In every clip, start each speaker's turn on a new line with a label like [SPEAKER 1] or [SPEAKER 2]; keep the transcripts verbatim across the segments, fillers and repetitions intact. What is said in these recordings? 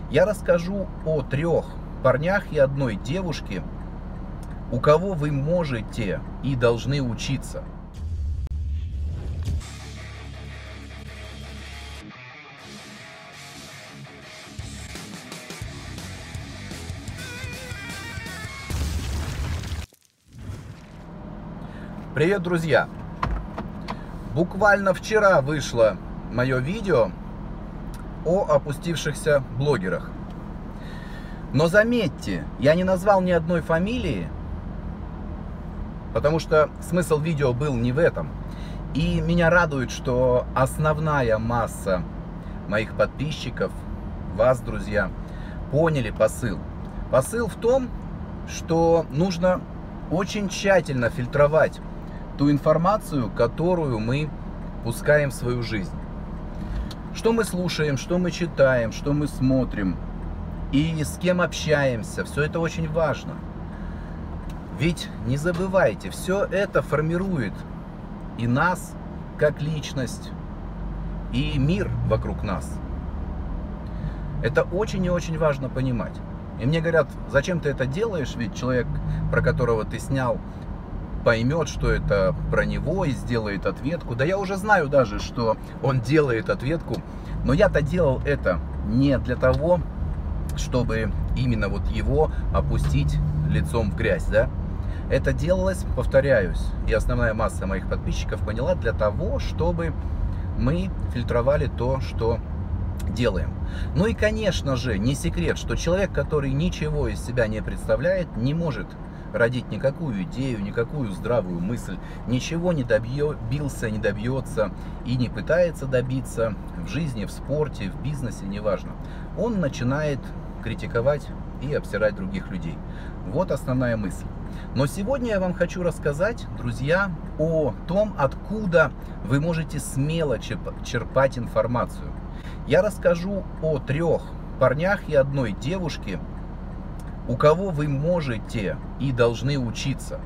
[SPEAKER 1] Я расскажу о трех парнях и одной девушке, у кого вы можете и должны учиться. Привет, друзья! Буквально вчера вышло мое видео о опустившихся блогерах. Но заметьте, я не назвал ни одной фамилии, потому что смысл видео был не в этом. И меня радует, что основная масса моих подписчиков, вас, друзья, поняли посыл. Посыл в том, что нужно очень тщательно фильтровать ту информацию, которую мы пускаем в свою жизнь. Что мы слушаем, что мы читаем, что мы смотрим и с кем общаемся, все это очень важно. Ведь не забывайте, все это формирует и нас как личность, и мир вокруг нас. Это очень и очень важно понимать. И мне говорят, зачем ты это делаешь, ведь человек, про которого ты снял, поймет, что это про него и сделает ответку. Да я уже знаю даже, что он делает ответку, но я-то делал это не для того, чтобы именно вот его опустить лицом в грязь, да? Это делалось, повторяюсь, и основная масса моих подписчиков поняла, для того, чтобы мы фильтровали то, что делаем. Ну и, конечно же, не секрет, что человек, который ничего из себя не представляет, не может родить никакую идею, никакую здравую мысль, ничего не добился, не добьется и не пытается добиться в жизни, в спорте, в бизнесе, неважно. Он начинает критиковать и обсирать других людей. Вот основная мысль. Но сегодня я вам хочу рассказать, друзья, о том, откуда вы можете смело черпать информацию. Я расскажу о трех парнях и одной девушке, у кого вы можете и должны учиться.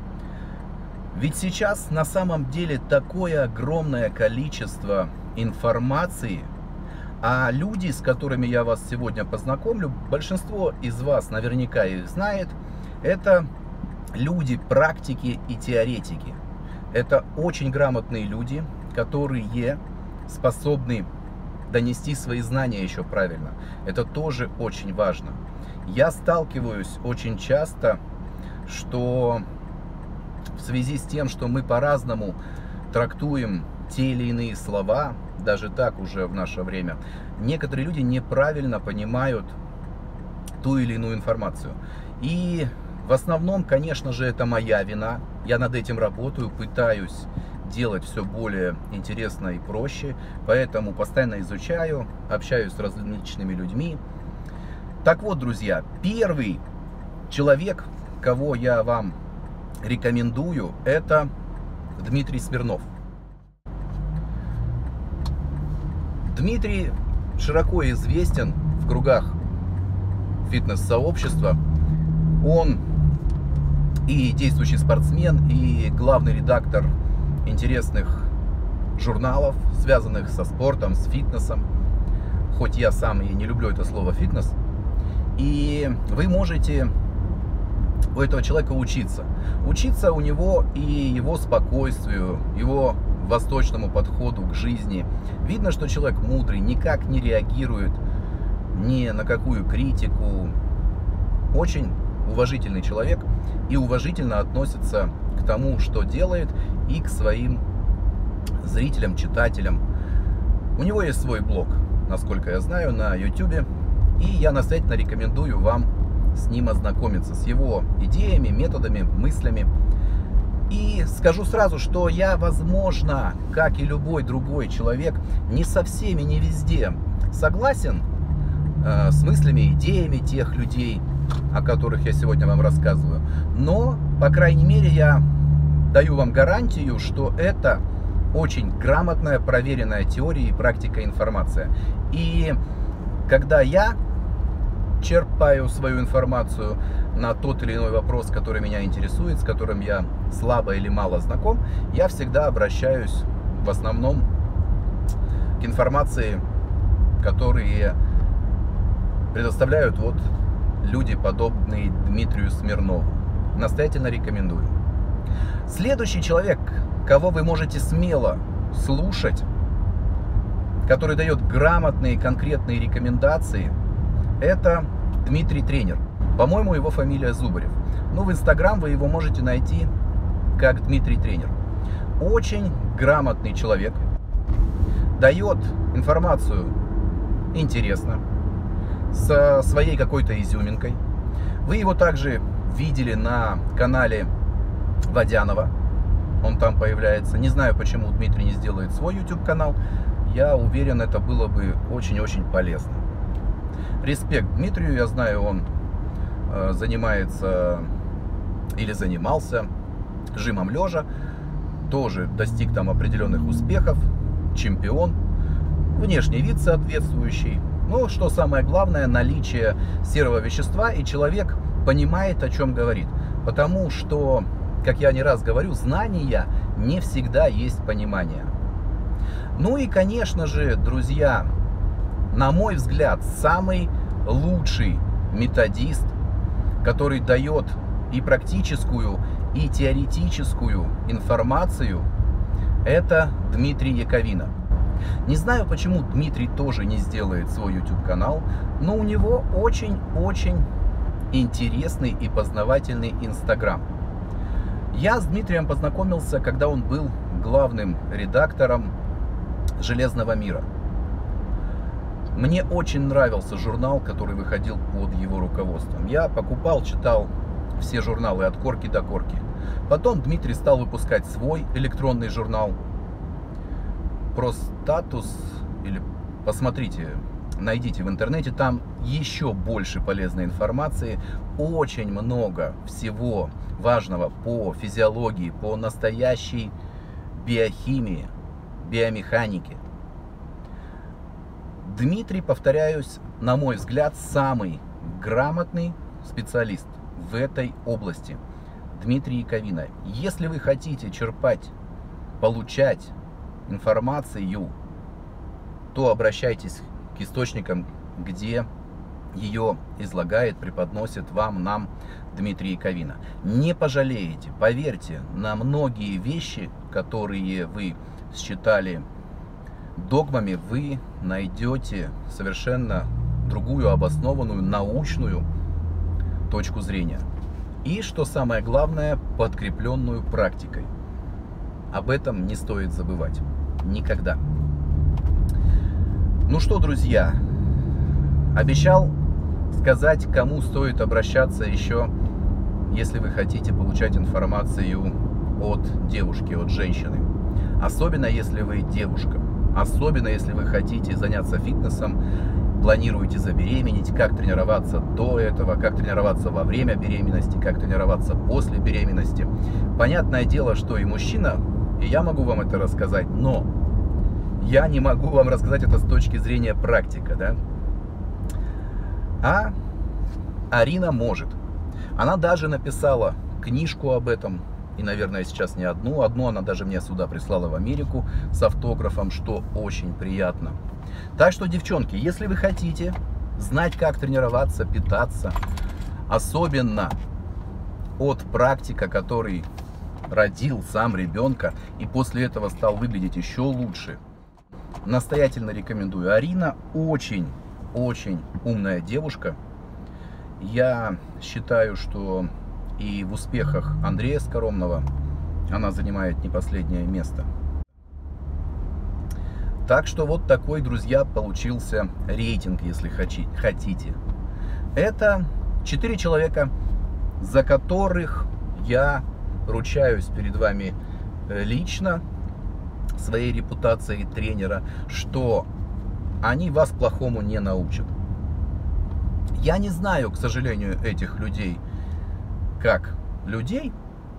[SPEAKER 1] Ведь сейчас на самом деле такое огромное количество информации, а люди, с которыми я вас сегодня познакомлю, большинство из вас наверняка их знает, это люди, практики и теоретики. Это очень грамотные люди, которые способны донести свои знания еще правильно. Это тоже очень важно. Я сталкиваюсь очень часто, что в связи с тем, что мы по-разному трактуем те или иные слова, даже так уже в наше время, некоторые люди неправильно понимают ту или иную информацию. И в основном, конечно же, это моя вина. Я над этим работаю, пытаюсь делать все более интересно и проще, поэтому постоянно изучаю, общаюсь с различными людьми. Так вот, друзья, первый человек, кого я вам рекомендую, это Дмитрий Смирнов. Дмитрий широко известен в кругах фитнес-сообщества. Он и действующий спортсмен, и главный редактор интересных журналов, связанных со спортом, с фитнесом. Хоть я сам и не люблю это слово «фитнес». И вы можете у этого человека учиться. Учиться у него и его спокойствию, его восточному подходу к жизни. Видно, что человек мудрый, никак не реагирует ни на какую критику. Очень уважительный человек и уважительно относится к тому, что делает, и к своим зрителям, читателям. У него есть свой блог, насколько я знаю, на ютубе. И я настоятельно рекомендую вам с ним ознакомиться, с его идеями, методами, мыслями. И скажу сразу, что я, возможно, как и любой другой человек, не со всеми, не везде согласен э, с мыслями, идеями тех людей, о которых я сегодня вам рассказываю. Но, по крайней мере, я даю вам гарантию, что это очень грамотная, проверенная теория и практика информация. И когда я черпаю свою информацию на тот или иной вопрос, который меня интересует, с которым я слабо или мало знаком, я всегда обращаюсь в основном к информации, которые предоставляют вот люди, подобные Дмитрию Смирнову. Настоятельно рекомендую. Следующий человек, кого вы можете смело слушать, который дает грамотные, конкретные рекомендации, это Дмитрий Тренер. По-моему, его фамилия Зубарев. Ну, в Инстаграм вы его можете найти как Дмитрий Тренер. Очень грамотный человек, дает информацию интересно, со своей какой-то изюминкой. Вы его также видели на канале Водянова, он там появляется. Не знаю, почему Дмитрий не сделает свой YouTube канал. Я уверен, это было бы очень-очень полезно. Респект Дмитрию, я знаю, он э, занимается или занимался жимом лежа, тоже достиг там определенных успехов, чемпион, внешний вид соответствующий. Но что самое главное, наличие серого вещества, и человек понимает, о чем говорит. Потому что, как я не раз говорю, знания не всегда есть понимание. Ну и, конечно же, друзья, на мой взгляд, самый лучший методист, который дает и практическую, и теоретическую информацию, это Дмитрий Яковина. Не знаю, почему Дмитрий тоже не сделает свой YouTube канал, но у него очень-очень интересный и познавательный Инстаграм. Я с Дмитрием познакомился, когда он был главным редактором «Железного мира». Мне очень нравился журнал, который выходил под его руководством. Я покупал, читал все журналы от корки до корки. Потом Дмитрий стал выпускать свой электронный журнал про статус, или посмотрите, найдите в интернете, там еще больше полезной информации, очень много всего важного по физиологии, по настоящей биохимии, биомеханике. Дмитрий, повторяюсь, на мой взгляд, самый грамотный специалист в этой области. Дмитрий Яковина. Если вы хотите черпать, получать информацию, то обращайтесь к источникам, где ее излагает, преподносит вам, нам Дмитрий Яковина. Не пожалеете, поверьте, на многие вещи, которые вы считали догмами, вы найдете совершенно другую, обоснованную, научную точку зрения. И, что самое главное, подкрепленную практикой. Об этом не стоит забывать. Никогда. Ну что, друзья, обещал сказать, кому стоит обращаться еще, если вы хотите получать информацию от девушки, от женщины. Особенно, если вы девушка. Особенно, если вы хотите заняться фитнесом, планируете забеременеть, как тренироваться до этого, как тренироваться во время беременности, как тренироваться после беременности. Понятное дело, что и мужчина, и я могу вам это рассказать, но я не могу вам рассказать это с точки зрения практика, да? А Арина может. Она даже написала книжку об этом, и, наверное, сейчас не одну. Одну она даже мне сюда прислала в Америку с автографом, что очень приятно. Так что, девчонки, если вы хотите знать, как тренироваться, питаться, особенно от практика, который родил сам ребенка и после этого стал выглядеть еще лучше, настоятельно рекомендую. Арина очень-очень умная девушка. Я считаю, что и в успехах Андрея Скоромного она занимает не последнее место. Так что вот такой, друзья, получился рейтинг, если хотите. Это четыре человека, за которых я ручаюсь перед вами лично, своей репутацией тренера, что они вас плохому не научат. Я не знаю, к сожалению, этих людей как людей,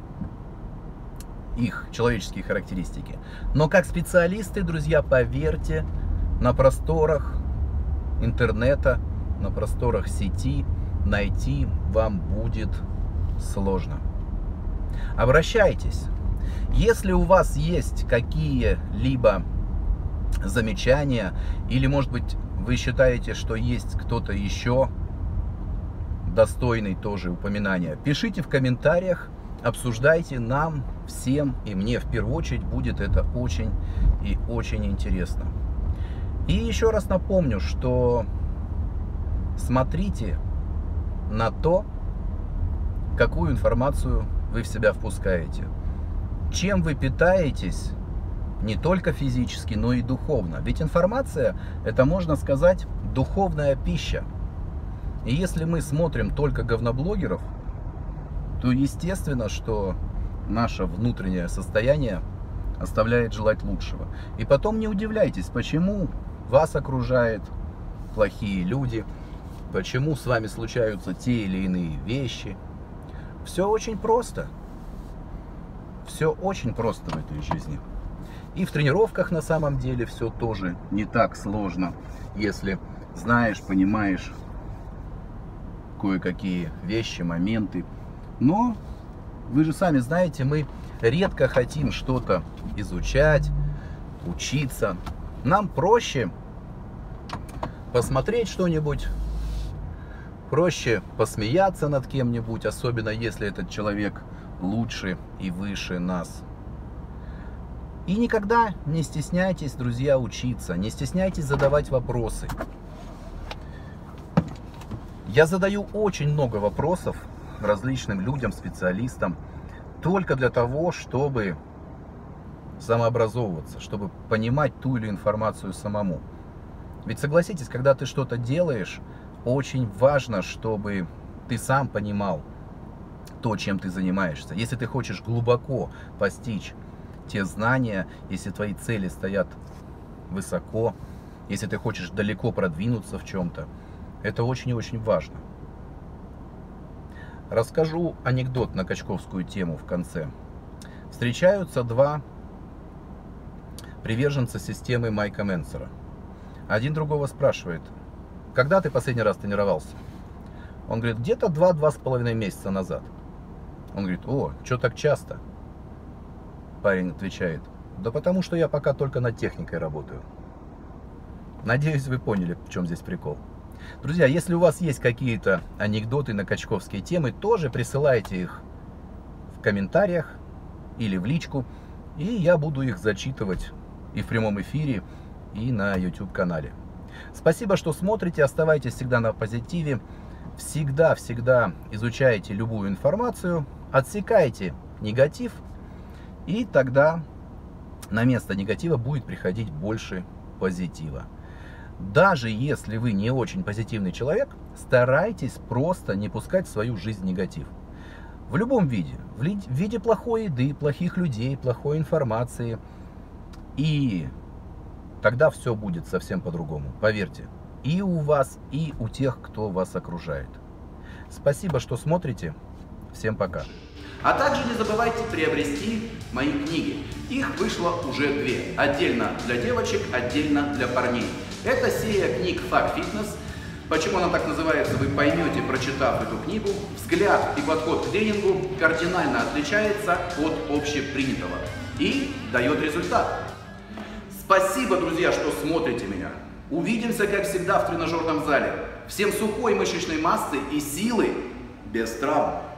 [SPEAKER 1] их человеческие характеристики, но как специалисты, друзья, поверьте, на просторах интернета, на просторах сети найти вам будет сложно. Обращайтесь. Если у вас есть какие-либо замечания, или, может быть, вы считаете, что есть кто-то еще достойный тоже упоминания, пишите в комментариях, обсуждайте, нам всем и мне в первую очередь будет это очень и очень интересно. И еще раз напомню, что смотрите на то, какую информацию вы в себя впускаете, чем вы питаетесь не только физически, но и духовно. Ведь информация — это, можно сказать, духовная пища. И если мы смотрим только говноблогеров, то естественно, что наше внутреннее состояние оставляет желать лучшего. И потом не удивляйтесь, почему вас окружают плохие люди, почему с вами случаются те или иные вещи. Все очень просто. Все очень просто в этой жизни. И в тренировках на самом деле все тоже не так сложно, если знаешь, понимаешь кое-какие вещи, моменты. Но вы же сами знаете, мы редко хотим что-то изучать, учиться. Нам проще посмотреть что-нибудь, проще посмеяться над кем-нибудь, особенно если этот человек лучше и выше нас. И никогда не стесняйтесь, друзья, учиться, не стесняйтесь задавать вопросы. Я задаю очень много вопросов различным людям, специалистам, только для того, чтобы самообразовываться, чтобы понимать ту или иную информацию самому. Ведь согласитесь, когда ты что-то делаешь, очень важно, чтобы ты сам понимал то, чем ты занимаешься. Если ты хочешь глубоко постичь те знания, если твои цели стоят высоко, если ты хочешь далеко продвинуться в чем-то, это очень и очень важно. Расскажу анекдот на качковскую тему в конце. Встречаются два приверженца системы Майка Менсера. Один другого спрашивает: когда ты последний раз тренировался? Он говорит: где-то два-два с половиной месяца назад. Он говорит: о, что так часто? Парень отвечает: да потому что я пока только над техникой работаю. Надеюсь, вы поняли, в чем здесь прикол. Друзья, если у вас есть какие-то анекдоты на качковские темы, тоже присылайте их в комментариях или в личку, и я буду их зачитывать и в прямом эфире, и на YouTube канале. Спасибо, что смотрите, оставайтесь всегда на позитиве, всегда-всегда изучайте любую информацию, отсекайте негатив, и тогда на место негатива будет приходить больше позитива. Даже если вы не очень позитивный человек, старайтесь просто не пускать в свою жизнь негатив. В любом виде. В виде плохой еды, плохих людей, плохой информации. И тогда все будет совсем по-другому. Поверьте. И у вас, и у тех, кто вас окружает. Спасибо, что смотрите. Всем пока.
[SPEAKER 2] А также не забывайте приобрести мои книги. Их вышло уже две. Отдельно для девочек, отдельно для парней. Это серия книг Fuck Fitness. Почему она так называется, вы поймете, прочитав эту книгу. Взгляд и подход к тренингу кардинально отличается от общепринятого и дает результат. Спасибо, друзья, что смотрите меня. Увидимся, как всегда, в тренажерном зале. Всем сухой мышечной массы и силы без травм.